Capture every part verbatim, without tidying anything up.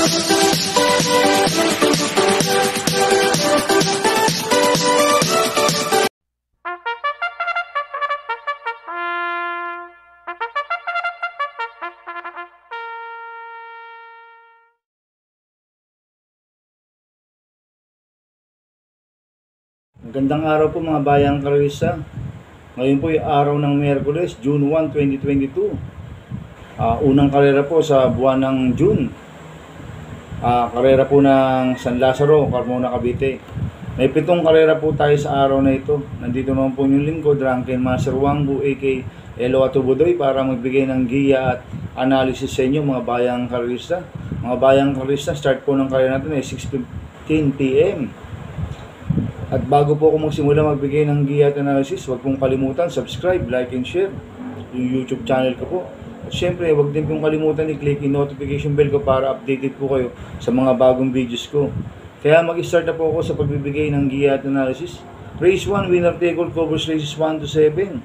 Magandang araw po mga bayang karista. Ngayon po ay araw ng Miyerkules, June first, twenty twenty-two. Uh, unang karera po sa buwan ng June. Uh, karera po ng San Lazaro, Carmona, Cavite. May pitong karera po tayo sa araw na ito. Nandito naman po yung lingkod, Drunken Master Wangbu, aka Elo Atubudoy, para magbigay ng giya at analysis sa inyo mga bayang karista. Mga bayang karista, start po ng karera natin ay six fifteen p m At bago po ako magsimula magbigay ng giya at analysis, huwag pong kalimutan, subscribe, like, and share yung YouTube channel ko po. At syempre, huwag din pong kalimutan i-click yung notification bell ko para updated po kayo sa mga bagong videos ko. Kaya mag-start na po ako sa pagbibigay ng giya at analysis. Race one, winner take all, covers races one to seven.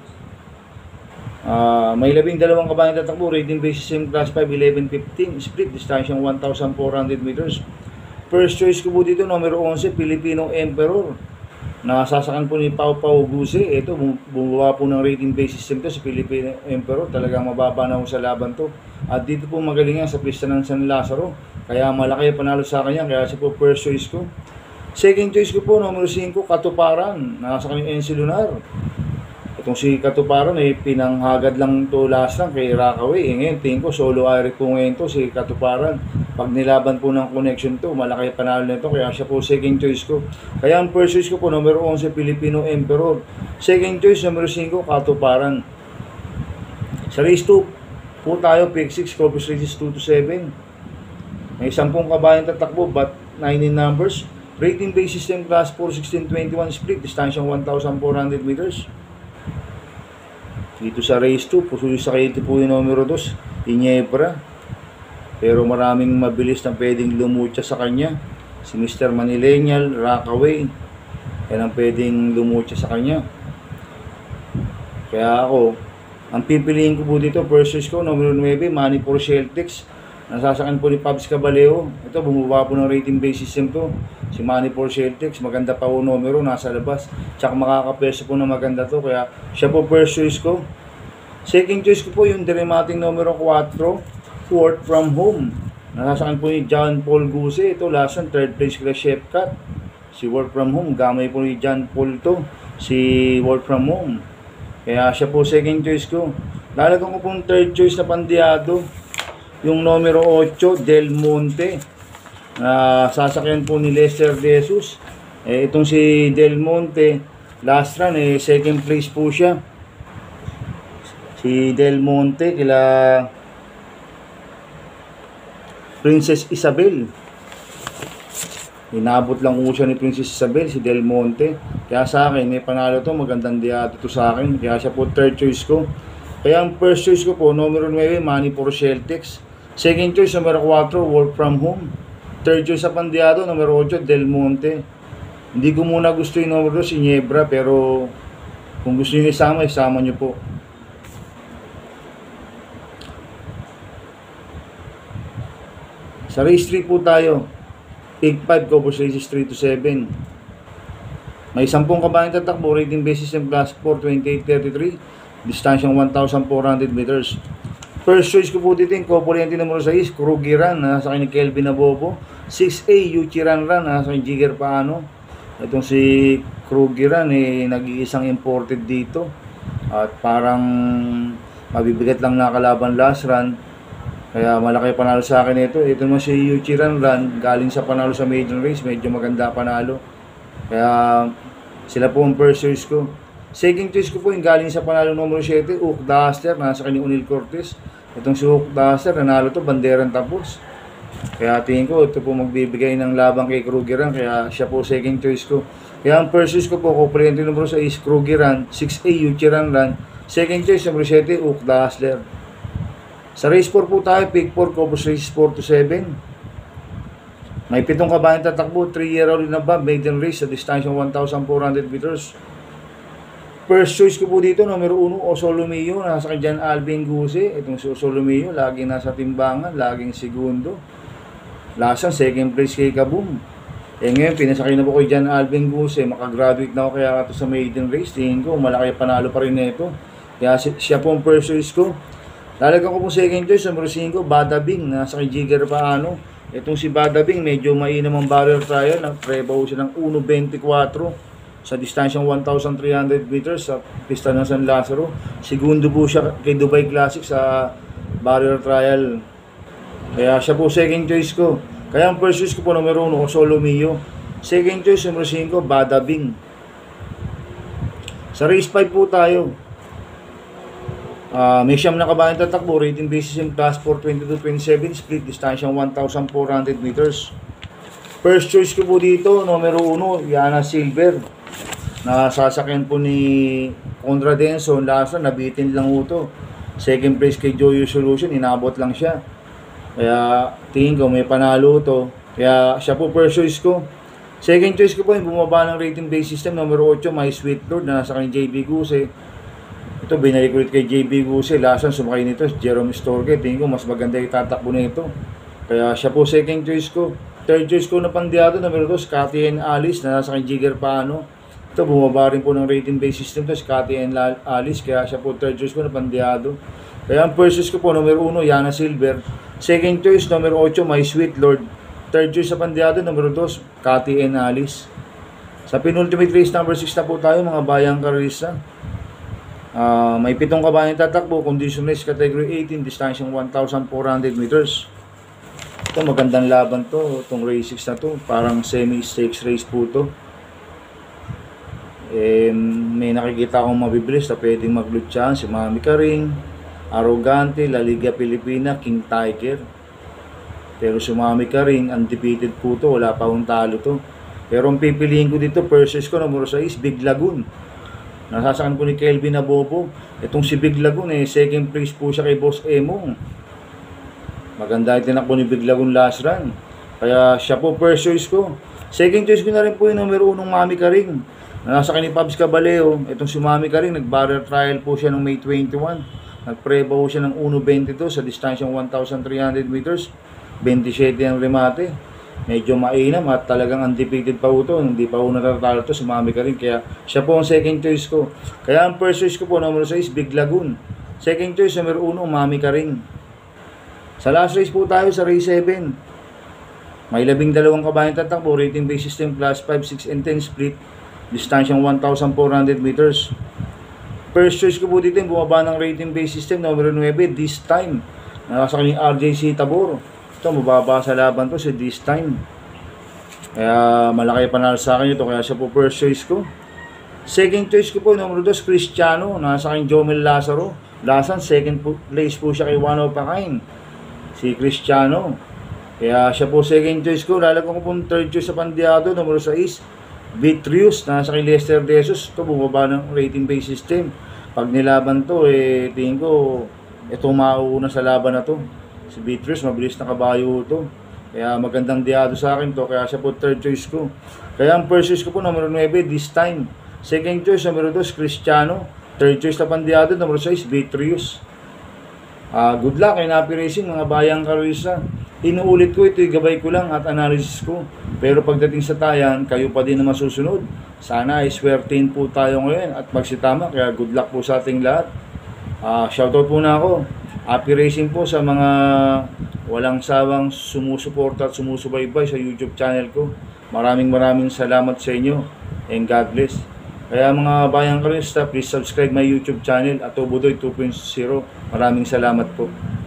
Uh, may labing dalawang kabayang tatakbo, rating basis same class five, eleven, fifteen, split, distansyang one thousand four hundred meters. First choice ko po dito, numero eleven, Filipino Emperor. Nasasakan po ni Pau Pau Guse. Ito, bumaba po ng rating base system to sa Philippine Emperor. Talagang mababa na po sa laban to. At dito po magaling yan sa pista ng San Lazaro. Kaya malaki panalo sa kanya. Kaya siya po first choice ko. Second choice ko po, numero five, Katuparan. Nasasakan yung N C Lunar. Itong si Katuparan, eh, pinanghagad lang to last lang kay Rockaway. Eh, ngayon, tingin ko, solo Iric po ngayon to, si Katuparan. Pag nilaban po ng connection to, malaki panalo nito, kaya siya po second choice ko. Kaya ang first choice ko po, numero eleven, Filipino Emperor. Second choice, numero five, Katuparan. Sa race two po tayo, pick six, covers races two to seven. May sampung kabayan tatakbo, but nine in numbers. Rating base system class four, sixteen, twenty-one, split, distansyang one thousand four hundred meters. Dito sa race two, pusuyo sa kayo po yung numero two, Ginebra. Pero maraming mabilis na pwedeng lumutya sa kanya. Si Mister Manilenial, Rockaway, yan ang pwedeng lumutya sa kanya. Kaya ako, ang pipiliin ko po dito, first choice ko, numero nine, Money for Celtics. Nasasakan po ni Pabs Caballeo. Ito, bumaba po ng rating base system to. Si Money for Celtics, maganda pa po numero, nasa labas. Tsaka makakapeso po na maganda to. Kaya siya po first choice ko. Second choice ko po yung dramatic numero four, Work From Home. Nasasakan po ni John Paul Guse. Ito, last one, third place kila Chef Cat. Si Work From Home, gamay po ni John Paul to. Si Work From Home. Kaya siya po second choice ko. Lalagyan ko pong third choice na pandiado. Yung numero eight, Del Monte. Uh, sasakyan po ni Lester De Jesus. Eh, itong si Del Monte, last run, eh, second place po siya. Si Del Monte, kila Princess Isabel. Inabot lang ko siya ni Princess Isabel, si Del Monte. Kaya sa akin, may panalo to, magandang diato to sa akin. Kaya siya po third choice ko. Kaya ang first choice ko po, numero nine, Money for Celtics. Second choice, numero four, Work From Home. Third choice sa pandiado, numero eight, Del Monte. Hindi ko muna gusto yung numero si Ginebra, pero kung gusto nyo isama, isama nyo po. Sa race three po tayo, pick five, covers races three to seven. May sampung kabayang tatakbo, rating basis ng class four, twenty-eight, thirty-three, distansyang one thousand four hundred meters. First choice ko po dito yung Copoliente numero six, Krugiran, nasa kanya Kelvin Abobo. six A, Yuchiran Ran, nasa kanya Jigger Paano. Itong si Krugiran, eh, nag-iisang imported dito. At parang mabibigat lang nakalaban last run. Kaya malaki panalo sa akin ito. Ito naman si Yuchiran Ran, galing sa panalo sa maiden race, medyo maganda panalo. Kaya sila po ang first choice ko. Second choice ko po yung galing sa panalo numero seven, Hook Duster, nasa kanya Unil Cortez. Itong si Hook Duster, nanalo to, banderang tapos. Kaya tingin ko, ito po magbibigay ng labang kay Krugiran, kaya siya po second choice ko. Kaya ang first choice ko po, Copoliente numero six, Krugiran, six A, Yuchiran Ran. Second choice, numero seven, Hook Duster. Sa race four po tayo, pick four, covers races four to seven. May pitong kabayan tatakbo, three year old na ba, maiden race sa distansya one thousand four hundred meters. First choice ko po dito, numero one, Osolomio, nasa kay Jan Alvin Guse. Itong si Osolomio, laging nasa timbangan, laging segundo. Lasang second place kay Kaboom. Eh ngayon, pinasakay na po kay John Alvin Guse. Makagraduate na ako kaya ito sa maiden race. Tingin ko, malaki panalo pa rin nito. Kaya siya po ang first choice ko. Lalagyan ko po second choice, number five, Badabing. Nasa kay Jigger Paano. Itong si Badabing, medyo mainam ang barrier trial. Nag-prebaw siya ng one twenty-four sa distansyang one thousand three hundred meters sa pista ng San Lazaro. Segundo po siya kay Dubai Classic sa barrier trial. Kaya siya po second choice ko. Kaya ang first choice ko po numero one, Solo Mio. Second choice numero five, Badabing. Sa race five po tayo. Uh, may siyam na kabayan tatakbo, rating basis in class four twenty-two twenty-seven, split distansyang one thousand four hundred meters. First choice ko po dito, numero one, Yana Silver. Nasasakyan po ni Conrad Denson, lasa, nabitin lang po ito. Second place kay Joyo Solution, inabot lang siya. Kaya tingin ko may panalo to. Kaya siya po first choice ko. Second choice ko po yung bumaba ng rating base system, numero eight, My Sweet Lord, na nasa kanya J B Guse. Ito binalik ulit kay J B Guse. Lasan sumakay nito Jerome Storge. Tingin ko mas maganda yung tatakbo nito. Kaya siya po second choice ko. Third choice ko na pandiado, numero two, Scotty and Alice, na nasa kanya Jigger Paano. Ito bumaba rin po ng rating base system to, Scotty and Alice. Kaya siya po third choice ko na pandiado. Kaya ang first choice ko po, numero one, Yana Silver. Second choice, numero eight, My Sweet Lord. Third choice sa pandiado, numero two, Cathy and Alice. Sa penultimate race, number six na po tayo, mga bayang karista. Uh, may pitong kabayan tatakbo, condition race, category eighteen, distansyang one thousand four hundred meters. Ito, magandang laban to. Itong race six na to, parang semi-stakes race po to. Eh, may nakikita akong mabibilis na pwedeng maglutsahan, si Mami Karing, Arrogante, La Liga Pilipina, King Tiger. Pero sumami ka rin, undefeated po to, wala pa akong talo to. Pero ang pipiliin ko dito, purses ko, numero six, Big Lagoon. Nasasakan ko ni Kelvin Abobo. Itong si Big Lagoon, eh, second place po siya kay Boss Emong. Maganda yung tinakbo ni Big Lagoon last run. Kaya siya po first choice ko. Second choice ko na rin po yung numero one, Mami Karing. Nasasakan ni Pabs Cabaleo. Itong si Mami Karing, nag-barrier trial po siya noong May twenty-one. Nag-prebaw siya ng one twenty-two sa distansyang one thousand three hundred meters. twenty-seven ang remate. Medyo mainam at talagang undefeated pa po ito. Hindi pa po natatalo ito, sumami ka rin. Kaya siya po ang second choice ko. Kaya ang first choice ko po, numero six, Big Lagoon. Second choice, numero one, Mami ka rin. Sa last race po tayo, sa race seven. May labing dalawang kabayan tatakbo, rating base system class five, six, and ten split. Distansyang one thousand four hundred meters. First choice ko po dito yung bumaba ng rating base system, numero nine, This Time. Nasa kanyang R J C Tabor. Ito, mababa sa laban to si This Time. Kaya malaki panalo sa akin ito, kaya siya po first choice ko. Second choice ko po, numero two, Cristiano. Nasa kanyang Jomel Lazaro. Lasan, second place po siya kay One of a Kind, si Cristiano. Kaya siya po second choice ko. Lalagyan ko po third choice sa pandiado, numero six, Vitrius. Nasa kay Lester Desos. Ito, bumaba ng rating base system. Pag nilaban to, eh, tingin ko, ito mauuna sa laban na to. Si Vitrius, mabilis na kabayo to. Kaya magandang diado sa akin to. Kaya siya po third choice ko. Kaya ang first choice ko po, numero nine, This Time. Second choice, numero two, Cristiano. Third choice na pandiado, numero six, Vitrius. Uh, good luck kay Napi Racing, mga bayang karisa. Inuulit ko ito, gabay ko lang at analysis ko. Pero pagdating sa tayan, kayo pa din na masusunod. Sana ay swertein po tayo ngayon at magsitama. Kaya good luck po sa ating lahat. Uh, shoutout po na ako. Happy Racing po sa mga walang sawang sumusuporta at sumusubaybay sa YouTube channel ko. Maraming maraming salamat sa inyo and God bless. Kaya mga bayang karista, please subscribe my YouTube channel at Obudoy two point oh. Maraming salamat po.